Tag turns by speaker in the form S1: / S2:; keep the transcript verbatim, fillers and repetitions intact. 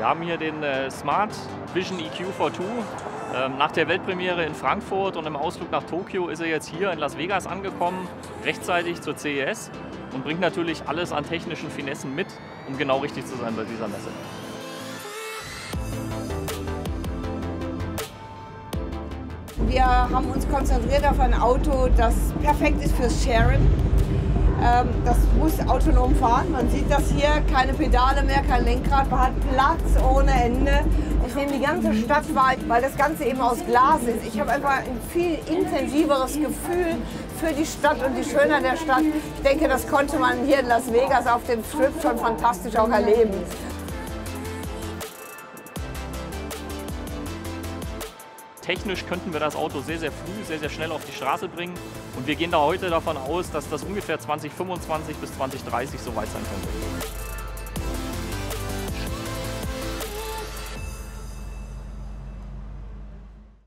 S1: Wir haben hier den äh, Smart Vision E Q V zwei. Ähm, nach der Weltpremiere in Frankfurt und im Ausflug nach Tokio ist er jetzt hier in Las Vegas angekommen, rechtzeitig zur C E S und bringt natürlich alles an technischen Finessen mit, um genau richtig zu sein bei dieser Messe.
S2: Wir haben uns konzentriert auf ein Auto, das perfekt ist fürs Sharen. Ähm, das muss autonom fahren. Man sieht das hier, keine Pedale mehr, kein Lenkrad, man hat Platz ohne Ende. Ich nehme die ganze Stadt wahr, weil das Ganze eben aus Glas ist. Ich habe einfach ein viel intensiveres Gefühl für die Stadt und die Schönheit der Stadt. Ich denke, das konnte man hier in Las Vegas auf dem Strip schon fantastisch auch erleben.
S1: Technisch könnten wir das Auto sehr, sehr früh, sehr, sehr schnell auf die Straße bringen. Und wir gehen da heute davon aus, dass das ungefähr zwanzig fünfundzwanzig bis zwanzig dreißig so weit sein könnte.